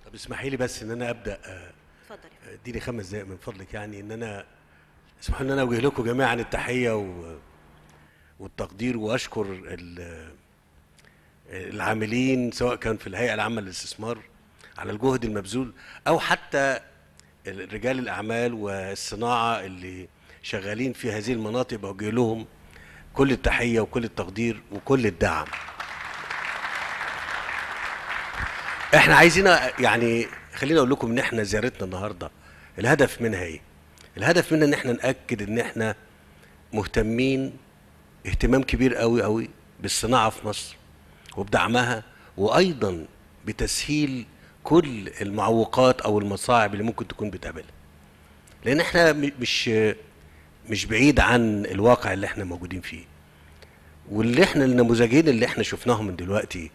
طب اسمحي لي بس ان انا ابدا. اتفضل يا فندم. اديني 5 دقائق من فضلك، يعني ان انا اسمحوا لي ان انا اوجه لكم جميعا التحيه والتقدير، واشكر العاملين سواء كان في الهيئه العامه للاستثمار على الجهد المبذول، او حتى رجال الاعمال والصناعه اللي شغالين في هذه المناطق. بوجه لهم كل التحيه وكل التقدير وكل الدعم. احنا عايزين يعني خليني اقول لكم ان احنا زيارتنا النهارده الهدف منها ايه؟ الهدف منها ان احنا ناكد ان احنا مهتمين اهتمام كبير قوي قوي بالصناعه في مصر وبدعمها، وايضا بتسهيل كل المعوقات او المصاعب اللي ممكن تكون بتقابلها. لان احنا مش بعيد عن الواقع اللي احنا موجودين فيه، واللي احنا النموذجين اللي احنا شفناهم من دلوقتي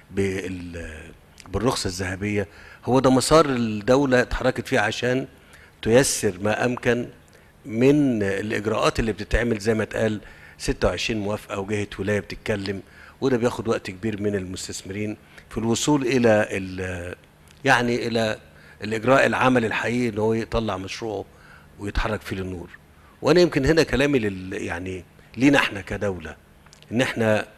بالرخصة الذهبية هو ده مسار الدولة اتحركت فيه عشان تيسر ما أمكن من الإجراءات اللي بتتعمل. زي ما اتقال 26 موافقة وجهة ولاية بتتكلم، وده بياخد وقت كبير من المستثمرين في الوصول إلى يعني إلى الإجراء العمل الحقيقي إن هو يطلع مشروعه ويتحرك فيه للنور. وأنا يمكن هنا كلامي يعني لينا احنا كدولة إن احنا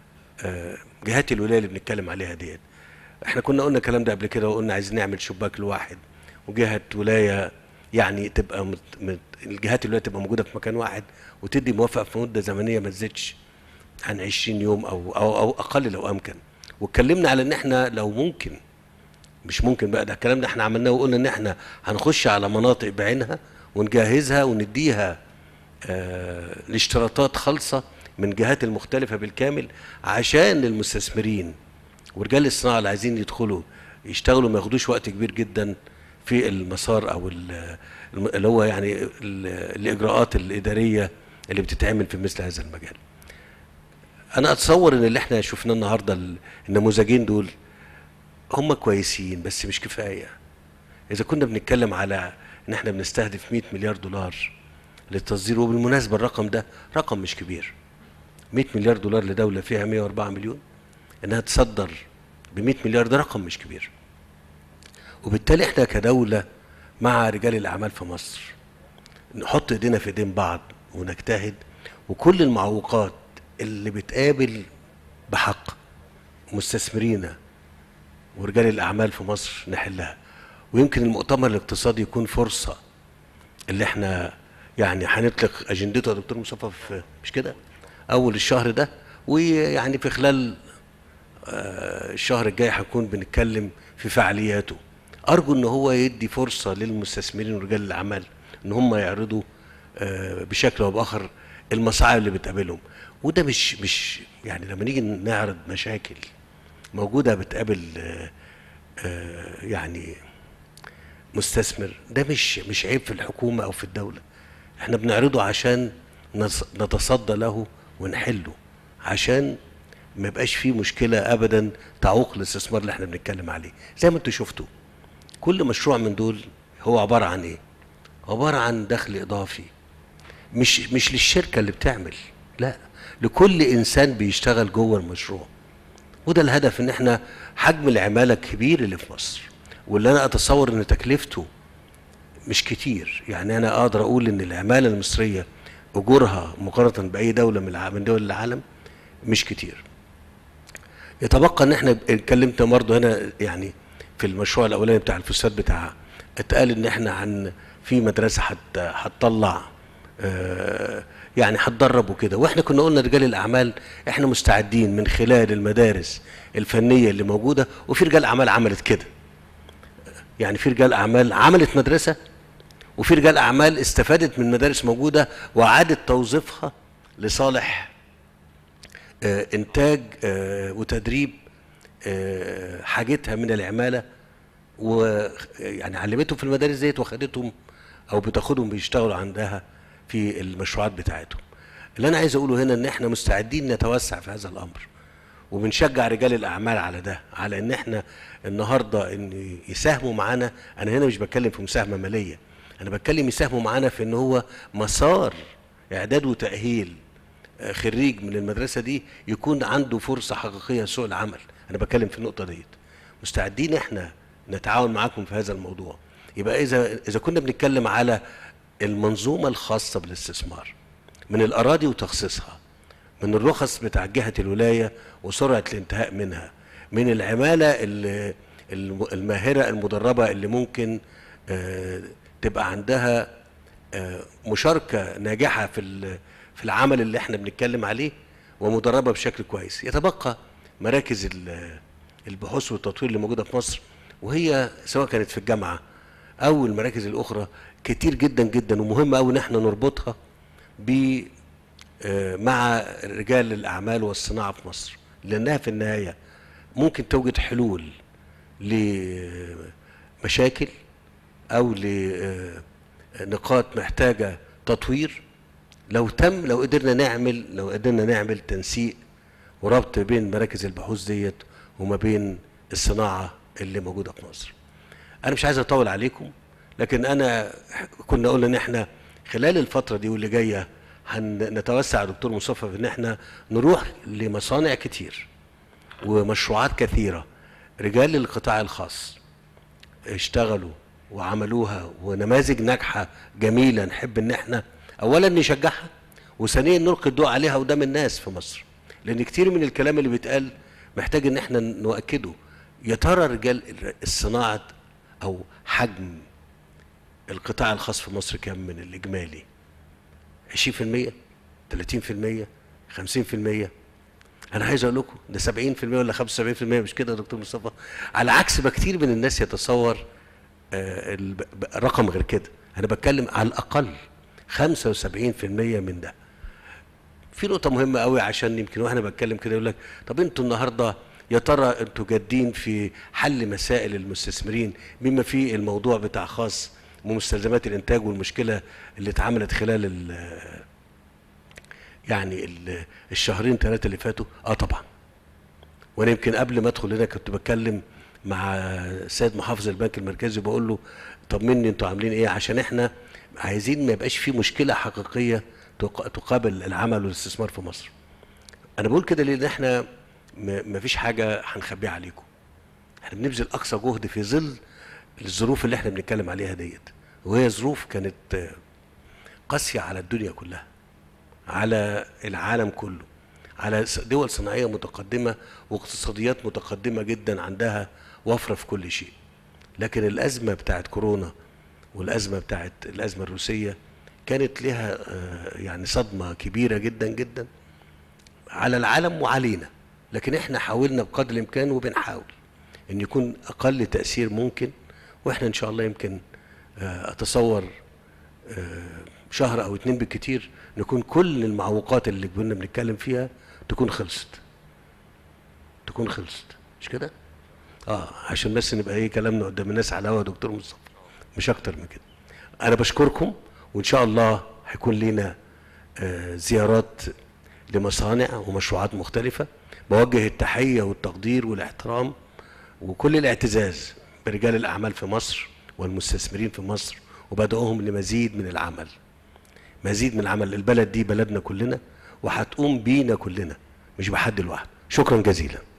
جهات الولاية اللي بنتكلم عليها ديت، احنا كنا قلنا الكلام ده قبل كده، وقلنا عايزين نعمل شباك لواحد وجهة ولاية، يعني تبقى الجهات الولاية تبقى موجودة في مكان واحد وتدي موافقة في مدة زمنية ما تزيدش عن 20 يوم أو أقل لو أمكن. واتكلمنا على إن احنا لو ممكن، مش ممكن بقى، ده الكلام ده احنا عملناه، وقلنا إن احنا هنخش على مناطق بعينها ونجهزها ونديها الاشتراطات خالصة من جهات المختلفة بالكامل، عشان المستثمرين ورجال الصناعه اللي عايزين يدخلوا يشتغلوا ما ياخدوش وقت كبير جدا في المسار او اللي هو يعني الاجراءات الاداريه اللي بتتعمل في مثل هذا المجال. انا اتصور ان اللي احنا شفناه النهارده النموذجين دول هم كويسين بس مش كفايه. اذا كنا بنتكلم على ان احنا بنستهدف 100 مليار دولار للتصدير، وبالمناسبه الرقم ده رقم مش كبير، 100 مليار دولار لدوله فيها 104 مليون، انها تصدر ب 100 مليار ده رقم مش كبير. وبالتالي احنا كدولة مع رجال الاعمال في مصر نحط ايدينا في ايدين بعض ونجتهد، وكل المعوقات اللي بتقابل بحق مستثمرينا ورجال الاعمال في مصر نحلها. ويمكن المؤتمر الاقتصادي يكون فرصة اللي احنا يعني هنطلق اجندته يا دكتور مصطفى في مش كده اول الشهر ده، ويعني في خلال الشهر الجاي هنكون بنتكلم في فعالياته. ارجو ان هو يدي فرصه للمستثمرين ورجال الاعمال ان هم يعرضوا بشكل او باخر المصاعب اللي بتقابلهم. وده مش يعني لما نيجي نعرض مشاكل موجوده بتقابل يعني مستثمر، ده مش عيب في الحكومه او في الدوله. احنا بنعرضه عشان نتصدى له ونحله، عشان ما يبقاش فيه مشكله ابدا تعوق الاستثمار اللي احنا بنتكلم عليه. زي ما انتم شفتوا كل مشروع من دول هو عباره عن ايه؟ عباره عن دخل اضافي، مش للشركه اللي بتعمل، لا، لكل انسان بيشتغل جوه المشروع. وده الهدف، ان احنا حجم العماله الكبير اللي في مصر، واللي انا اتصور ان تكلفته مش كتير. يعني انا اقدر اقول ان العماله المصريه اجورها مقارنه باي دوله من دول العالم مش كتير. يتبقى ان احنا اتكلمت برضه هنا يعني في المشروع الاولاني بتاع الفساد بتاعها، اتقال ان احنا في مدرسه هتطلع يعني هتدرب وكده. واحنا كنا قلنا رجال الاعمال احنا مستعدين من خلال المدارس الفنيه اللي موجوده، وفي رجال اعمال عملت كده، يعني في رجال اعمال عملت مدرسه، وفي رجال اعمال استفادت من مدارس موجوده واعادت توظيفها لصالح انتاج وتدريب حاجتها من العماله، ويعني علمتهم في المدارس ديت وخدتهم او بتاخدهم بيشتغلوا عندها في المشروعات بتاعتهم. اللي انا عايز اقوله هنا ان احنا مستعدين نتوسع في هذا الامر، وبنشجع رجال الاعمال على ده، على ان احنا النهارده ان يساهموا معانا. انا هنا مش بتكلم في مساهمه ماليه، انا بتكلم يساهموا معانا في ان هو مسار اعداد وتاهيل خريج من المدرسه دي يكون عنده فرصه حقيقيه سوق العمل. انا بتكلم في النقطه ديت. مستعدين احنا نتعاون معاكم في هذا الموضوع. يبقى اذا كنا بنتكلم على المنظومه الخاصه بالاستثمار، من الاراضي وتخصيصها، من الرخص بتاع جهه الولايه وسرعه الانتهاء منها، من العماله الماهره المدربه اللي ممكن تبقى عندها مشاركه ناجحه في العمل اللي احنا بنتكلم عليه ومدربه بشكل كويس. يتبقى مراكز البحوث والتطوير اللي موجوده في مصر، وهي سواء كانت في الجامعه او المراكز الاخرى كتير جدا جدا، ومهم قوي ان احنا نربطها مع رجال الاعمال والصناعه في مصر، لانها في النهايه ممكن توجد حلول لمشاكل او لنقاط محتاجه تطوير لو قدرنا نعمل تنسيق وربط بين مراكز البحوث ديت وما بين الصناعه اللي موجوده في مصر. انا مش عايز اطول عليكم، لكن كنا قلنا ان احنا خلال الفتره دي واللي جايه هنتوسع يا دكتور مصطفى في ان احنا نروح لمصانع كتير ومشروعات كثيره. رجال القطاع الخاص اشتغلوا وعملوها ونماذج ناجحه جميله، نحب ان احنا اولا نشجعها، وثانيا نلقي الضوء عليها قدام الناس في مصر، لان كتير من الكلام اللي بيتقال محتاج ان احنا نؤكده. يا ترى رجال الصناعه او حجم القطاع الخاص في مصر كام من الاجمالي؟ 20%، 30%، 50%؟ انا عايز اقول لكم ده 70% ولا 75%، مش كده يا دكتور مصطفى؟ على عكس ما كتير من الناس يتصور رقم غير كده. انا بتكلم على الاقل 75% من ده. في نقطة مهمة قوي، عشان يمكن واحنا بتكلم كده يقول لك طب انتوا النهارده يا ترى انتوا جادين في حل مسائل المستثمرين بما في الموضوع بتاع خاص بمستلزمات الانتاج والمشكلة اللي اتعملت خلال الشهرين ثلاثة اللي فاتوا؟ طبعا. وانا يمكن قبل ما ادخل هنا كنت بتكلم مع سيد محافظ البنك المركزي بقول له طمني انتوا عاملين ايه، عشان احنا عايزين ما يبقاش في مشكلة حقيقية تقابل العمل والاستثمار في مصر. انا بقول كده لان احنا ما فيش حاجه هنخبيها عليكم، احنا بنبذل اقصى جهد في ظل الظروف اللي احنا بنتكلم عليها ديت، وهي ظروف كانت قاسيه على الدنيا كلها، على العالم كله، على دول صناعيه متقدمه واقتصاديات متقدمه جدا عندها وفره في كل شيء. لكن الازمه بتاعت كورونا والازمه بتاعت الازمه الروسيه كانت لها صدمة كبيرة جدا جدا على العالم وعلينا، لكن احنا حاولنا بقدر الامكان وبنحاول ان يكون اقل تأثير ممكن، واحنا ان شاء الله يمكن اتصور شهر او 2 بالكتير نكون كل المعوقات اللي كنا بنتكلم فيها تكون خلصت مش كده؟ عشان بس نبقى كلامنا قدام الناس على الهوا يا دكتور مصطفى، مش اكتر من كده. انا بشكركم، وان شاء الله هيكون لنا زيارات لمصانع ومشروعات مختلفة. بوجه التحية والتقدير والاحترام وكل الاعتزاز برجال الاعمال في مصر والمستثمرين في مصر، وبدعوهم لمزيد من العمل، البلد دي بلدنا كلنا وهتقوم بينا كلنا، مش بحد لوحده. شكرا جزيلا.